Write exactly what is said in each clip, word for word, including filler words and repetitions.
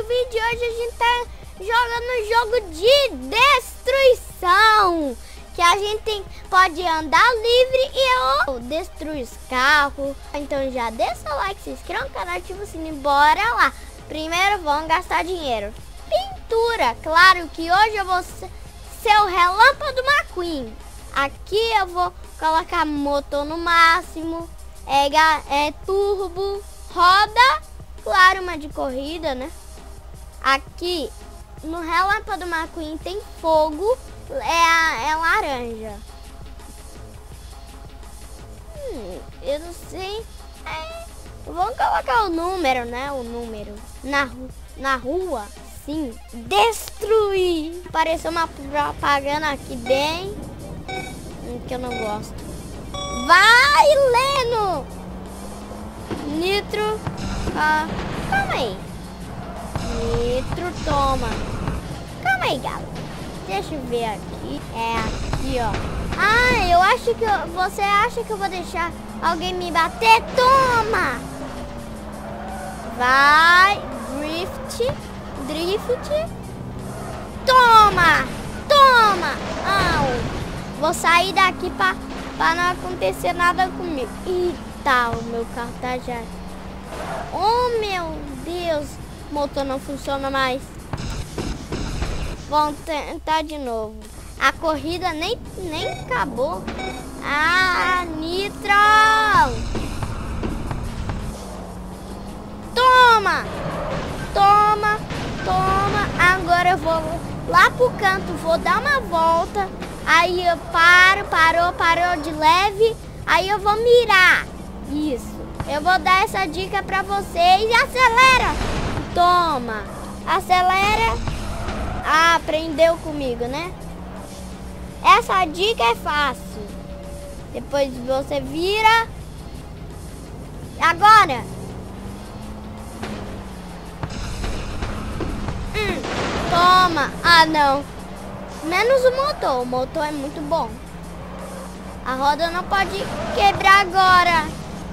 o vídeo de hoje a gente tá jogando um jogo de destruição. Que a gente tem, pode andar livre e eu destruir os carros. Então já deixa o like, se inscreva no canal, ativa o sininho, bora lá. Primeiro vamos gastar dinheiro. Pintura, claro que hoje eu vou ser o Relâmpago McQueen. Aqui eu vou colocar motor no máximo, é, é turbo, roda, claro, uma de corrida, né? Aqui no Relâmpago McQueen tem fogo, é, é laranja. Hum, eu não sei. É, vamos colocar o número, né? O número na, na rua. Sim, destruir. Apareceu uma propaganda aqui bem que eu não gosto. Vai, Leno! Nitro. Ah, calma aí. Nitro, toma. Calma aí, galera. Deixa eu ver aqui. É aqui, ó. Ah, eu acho que eu, você acha que eu vou deixar alguém me bater? Toma! Vai, drift. Drift. Toma! Toma! Au! Vou sair daqui pra, pra não acontecer nada comigo. Eita, o meu carro tá já. Oh, meu Deus. O motor não funciona mais. Vamos tentar de novo. A corrida nem, nem acabou. Ah, Nitro! Toma! Toma! Toma! Agora eu vou lá pro canto, vou dar uma volta. Aí eu paro, parou, parou de leve. Aí eu vou mirar. Isso. Eu vou dar essa dica pra vocês. E acelera! Toma! Acelera! Ah, aprendeu comigo, né? Essa dica é fácil. Depois você vira. Agora! Hum, toma! Ah, não! Menos o motor. O motor é muito bom. A roda não pode quebrar agora.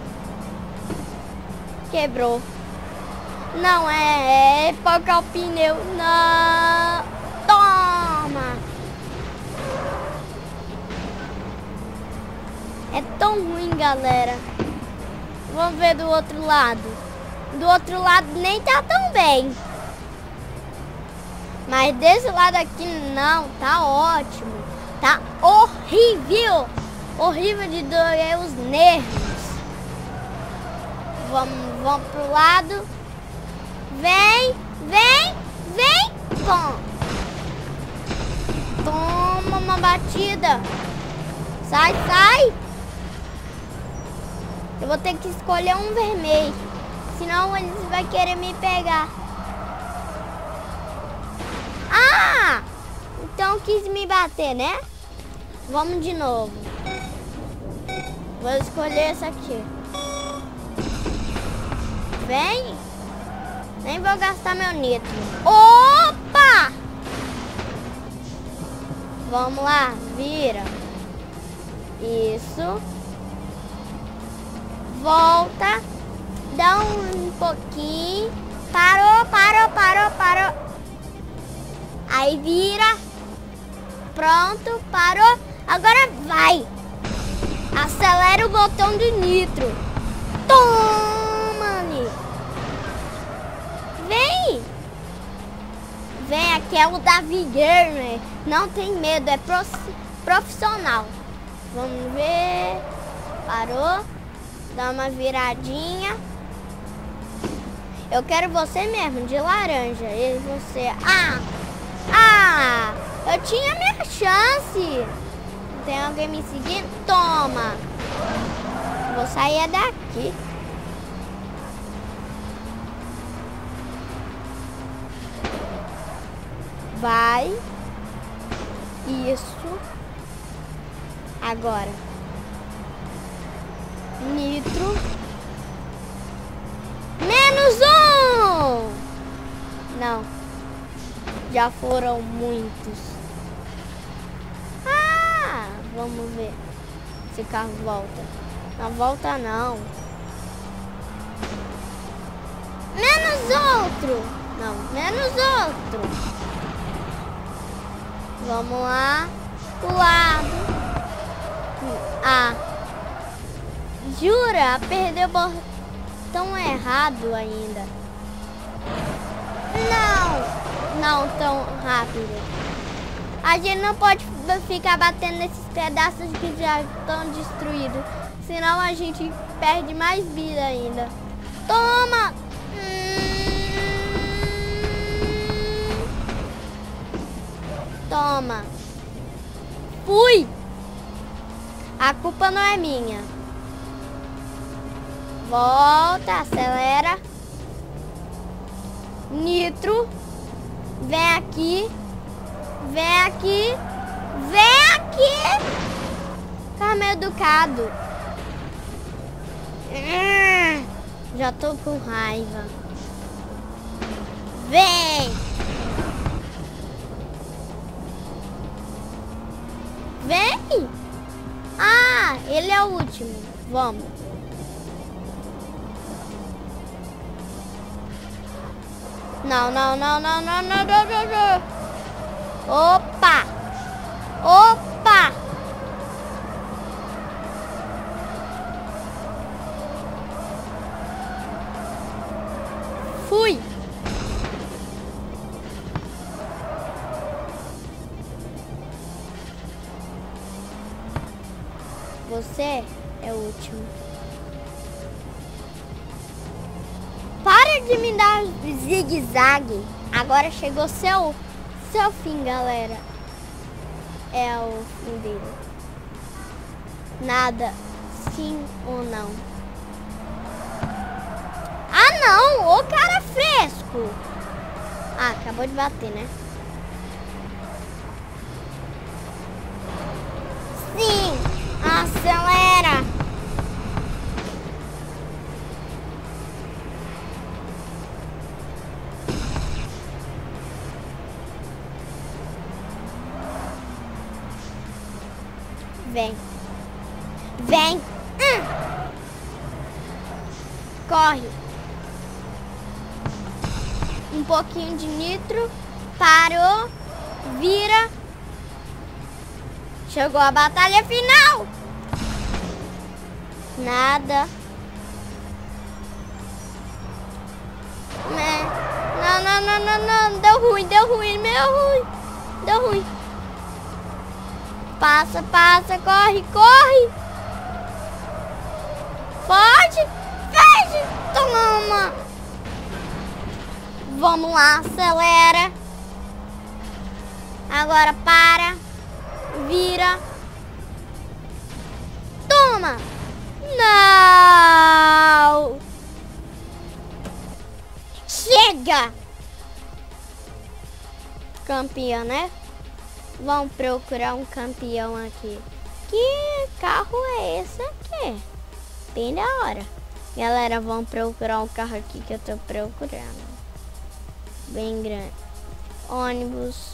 Quebrou. Não, é, é focar o pneu. Não. Toma. É tão ruim, galera. Vamos ver do outro lado. Do outro lado nem tá tão bem. Mas desse lado aqui não, tá ótimo. Tá horrível. Horrível de doer os nervos. Vamos, vamos pro lado. Vem, vem, vem. Toma. Toma uma batida. Sai, sai. Eu vou ter que escolher um vermelho. Senão eles vão querer me pegar. Ah! Então quis me bater, né? Vamos de novo. Vou escolher essa aqui. Vem. Nem vou gastar meu nitro. Opa! Vamos lá, vira. Isso. Volta. Dá um pouquinho. Parou, parou, parou, parou. Aí vira. Pronto, parou. Agora vai. Acelera o botão de nitro. Toma, Nitro. Vem. Vem, aqui é o Davi Gamer. Não tem medo, é profissional. Vamos ver. Parou. Dá uma viradinha. Eu quero você mesmo, de laranja. E você... Ah! Ah! Eu tinha minha chance. Tem alguém me seguindo? Toma! Vou sair daqui. Vai. Isso. Agora. Nitro. Menos um! Não. Já foram muitos. Ah! Vamos ver se o carro volta. Não volta não. Menos outro. Não, menos outro. Vamos lá. Pro lado. Ah. Jura? Perdeu o botão errado ainda. Não. Não tão rápido. A gente não pode ficar batendo nesses pedaços que já estão destruídos. Senão a gente perde mais vida ainda. Toma! Toma. Fui. A culpa não é minha. Volta, acelera. Nitro. Vem aqui. Vem aqui. Vem aqui. Carro educado. Já tô com raiva. Vem. Vem! Ah, ele é o último. Vamos. Não, não, não, não, não, não, não, não, não. Opa! Opa! Fui! Você é o último. Para de me dar zigue-zague. Agora chegou seu, seu fim, galera. É o fim dele. Nada. Sim ou não? Ah, não! Ô cara fresco! Ah, acabou de bater, né? Sim! Acelera! Vem. Vem. Hum. Corre. Um pouquinho de nitro. Parou. Vira. Chegou a batalha final. Nada. Não, não, não, não, não. Deu ruim, deu ruim, meu ruim. Deu ruim. Passa, passa, corre, corre. Pode. Fez. Toma. Vamos lá, acelera. Agora para. Vira. Toma. Não. Chega. Campeão, né? Vamos procurar um campeão aqui. Que carro é esse aqui? Bem da hora. Galera, vamos procurar um carro aqui que eu tô procurando. Bem grande. Ônibus.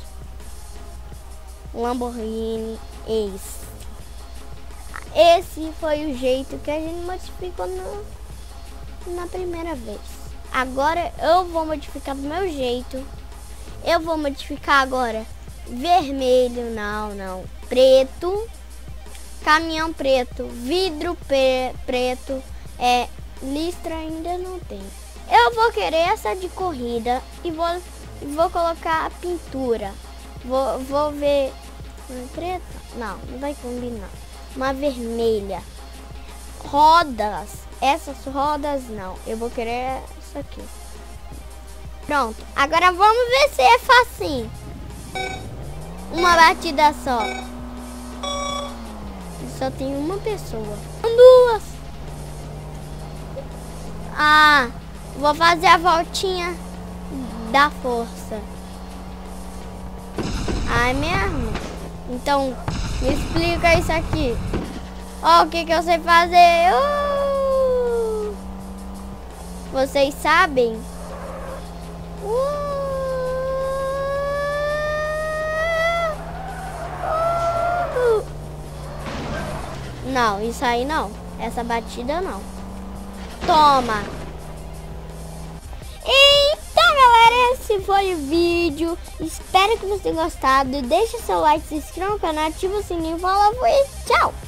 Lamborghini. Esse. Esse foi o jeito que a gente modificou no, na primeira vez. Agora eu vou modificar do meu jeito. Eu vou modificar agora. Vermelho, não, não. Preto. Caminhão preto. Vidro pre preto. É, listra ainda não tem. Eu vou querer essa de corrida. E vou, vou colocar a pintura. Vou, vou ver. Uma preta? Não, não vai combinar. Uma vermelha. Rodas. Essas rodas não. Eu vou querer essa aqui. Pronto. Agora vamos ver se é facinho. Uma batida só. Só tem uma pessoa. Duas. Ah, vou fazer a voltinha da força. Ah, é mesmo? Então, me explica isso aqui. Ó, oh, o que que eu sei fazer? Uh! Vocês sabem? Uh! Não, isso aí não. Essa batida não. Toma. Então, galera, esse esse foi o vídeo. Espero que você tenha gostado. Deixa seu like, se inscreva no canal, ativa o sininho. Falou, fui, tchau!